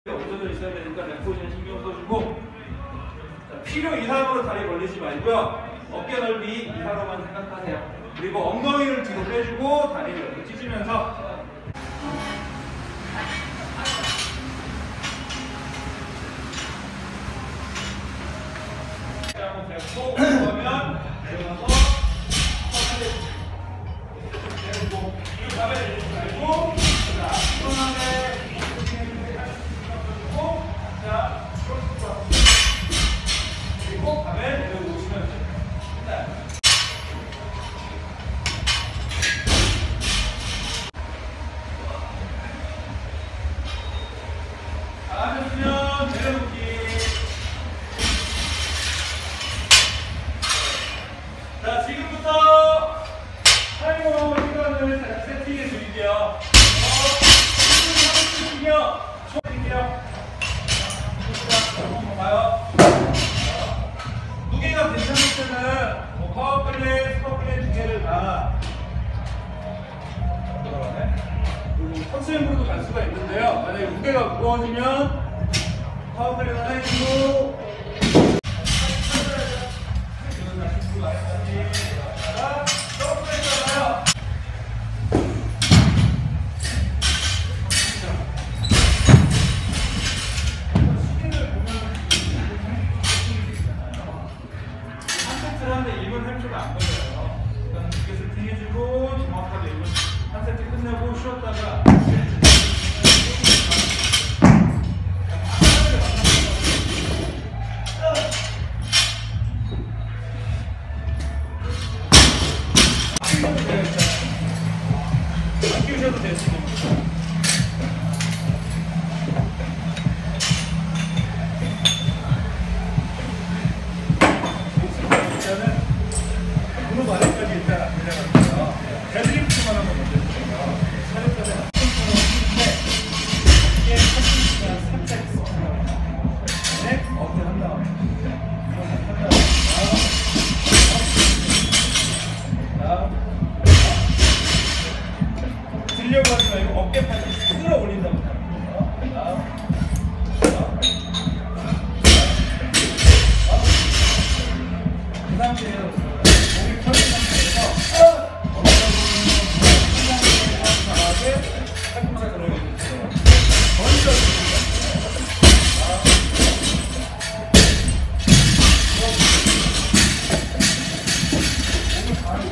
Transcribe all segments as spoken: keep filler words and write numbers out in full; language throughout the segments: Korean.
얹어져 있어야 되니까 렉포지션 신경 써주고, 자, 필요 이상으로 다리 벌리지 말고요. 어깨 넓이 이하로만 생각하세요. 그리고 엉덩이를 뒤로 빼주고 다리를 이렇게 찢으면서 한번 대고 그러면 내려가서 내리고 이 다음에 내리지 말고 자 시원하게 자 그리고 밤에 내려오시면 돼요. 하셨으면 내려놓기. 자, 지금부터 타이머 시간을 살짝 세팅해 드릴게요. 어, 삼십 분이요. 초 드릴게요. 자, 한번 봐요. 무게가 괜찮을 때는 뭐 파워플레이, 스쿼플레이 두 개를 다 그리고 선수용으로도 갈 수가 있는데요. 만약에 무게가 무거워지면 파워플레이를 하나 해주고 이건 다시 두 아래까지 자, 점프해서 가요. 스킨을 보면 한 세트를 하는데 일 분 삼 초가 안 걸려요. 일단 두개 세팅해주고 정확하게 일 분 한 세트 끝내고 쉬었다가 안 끼우셔도 돼요. 지금 일단은 무릎 아래까지 일단 안 내려갈게요. 데드리프트만 한번 먼저 해주세요. 사력까지 한 손으로 하시는데 이게 팔십시간 살짝 있어요. 네? 어깨 한 다음에 한 다음에 다음 들려고 하지 말고 어깨 팔을 끌어올린다고 하는 거예요. 그 상태에서 몸이 펴진 상태에서 강하게 깔끔하게 들어올려주세요. 먼저 몸을 바로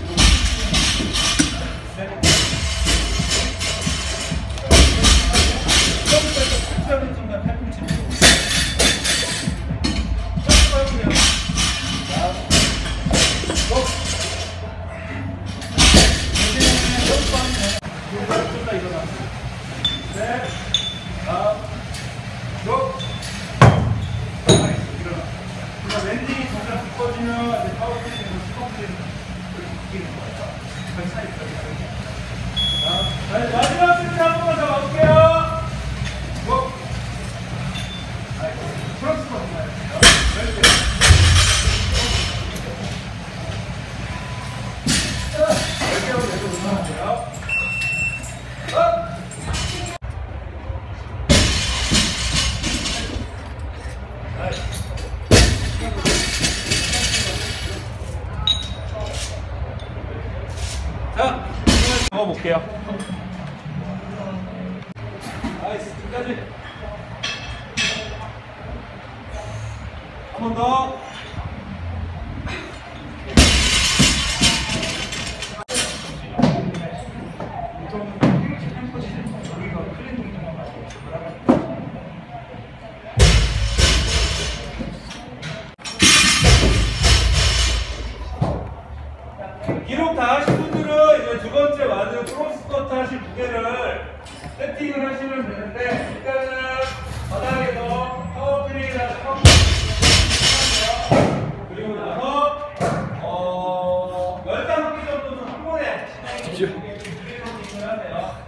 랜딩이 점점 두꺼워지면 이제 파워플레이에서 스쿼트를 바뀌는 거예요. 그 사이까지. 자, 마지막 세트 한 번만 더 가볼게요. 고! 프론트 스쿼트 가요. 열 개로 내도 운동하세요. 자, 먹어볼게요. 나이스, 끝까지. 한 번 더. 기록 다 하신 분들은 이제 두 번째 와드 프론스쿼트 하실 무게를 세팅을 하시면 되는데, 일단은 바닥에서 파워플레이나 그리고 나서 어, 열다섯 개 정도는 한 번에 진행을 하세요.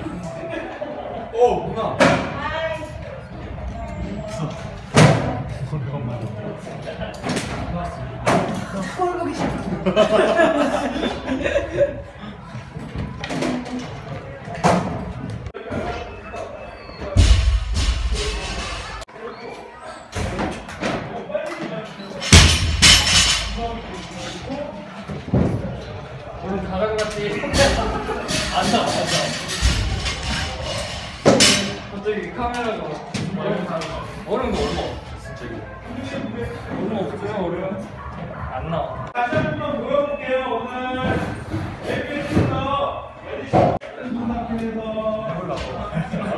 오, 누나. 거울 보기 싫어. 오늘 가져갔지. 안 나와, 안 나와. 갑자기 카메라가 얼음 다 얼음도 얼마 없어, 진짜 이거. 얼음 없어요, 얼음. 안 나와. 다시 한 번만 보여볼게요. 오늘 웹페이지에서 에디션 상태에서 해보려고.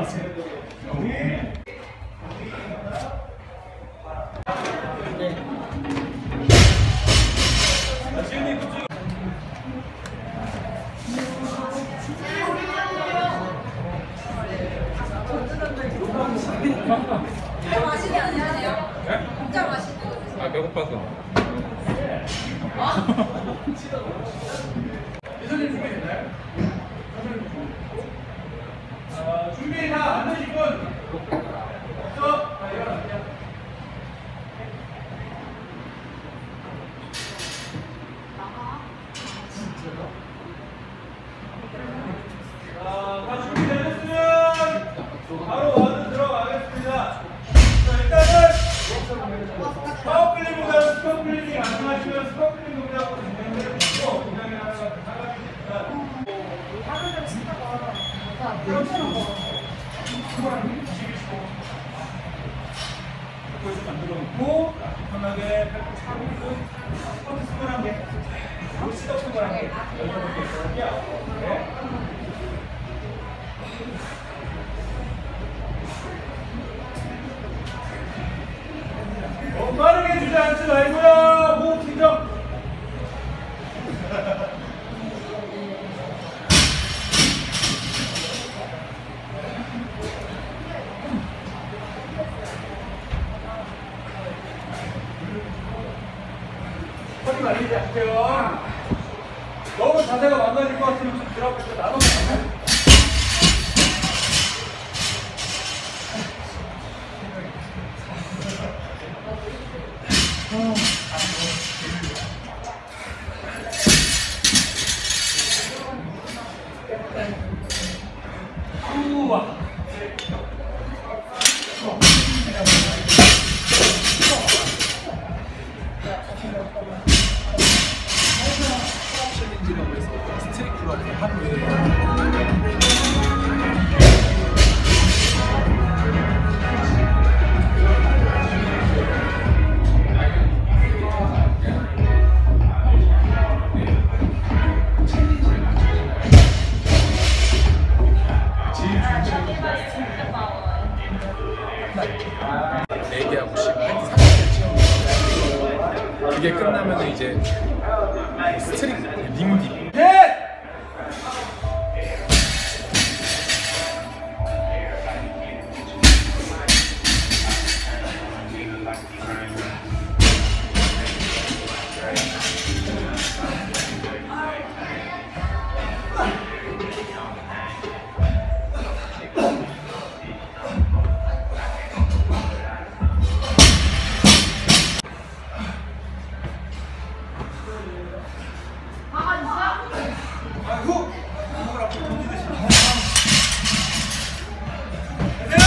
여기 자, 지은이 그쪽. 진짜 맛있게 안 드세요? 네? 진짜 맛있게. 아, 배고파서. 이선님 준비됐나요? 어, 준비 다 안 되신 분? 없어? 자, 일어나세요. 자, 다 준비되셨으면 바로 와서 들어가겠습니다. 자, 일단은 스파클링보다 스파클링이 안 마시면 스파클링 동작으로 진행을 해보고 동작을 하는 것 같아요. 그래서 만들어 놓고 편하게 팔꿈치 차고 스쿼트 스몰한 개, 시덥 스몰한 개 열여덟 개 들어갈게요. 네. 너무 빠르게 주저앉지 말고요. 호흡 진정. 허리 말리지 않게요. 너무 자세가 망가질 것 같으면 좀 들어가서 나눠서 가요. 우와. 챌린지라고 해서 스트리크라고 하는 네 개하고 한 삼십 개 채우는 그게 끝나면 이제 스트링 링디 네! 아이고! 목을 앞으로 던지듯이. 네!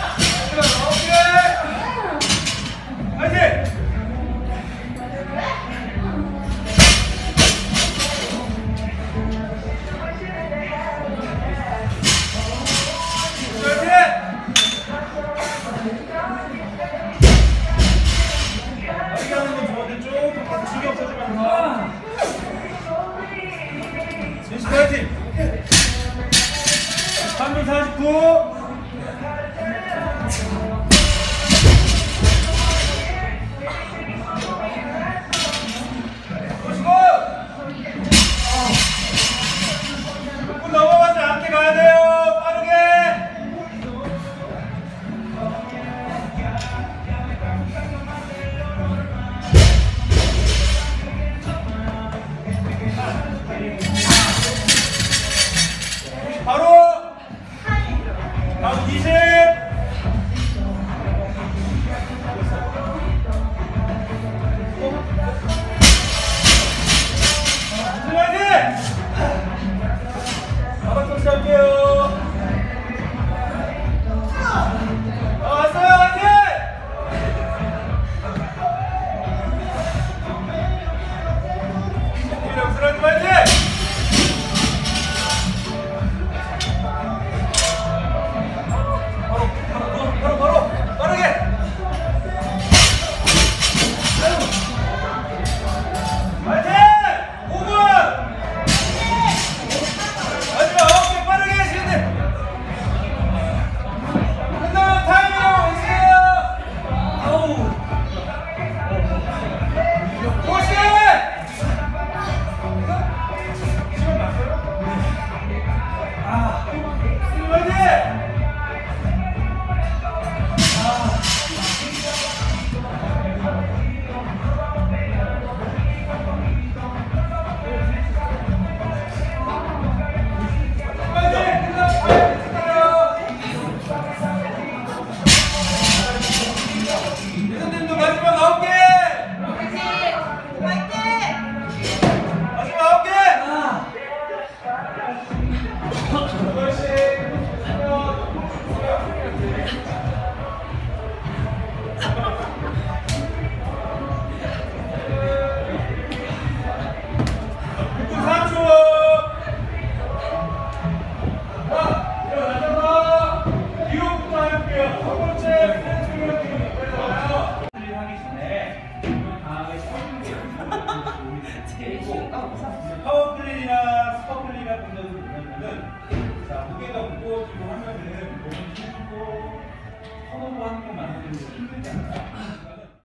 오케이! 화이팅! 어디 가는 건 좋은데 조금 더 충격 써주면서 진심 파이팅! 삼 분 사십구 보시고 육 분 넘어가지 않게 가야 돼요. 빠르게. 바로 다음 이십 한번 만들어주세요.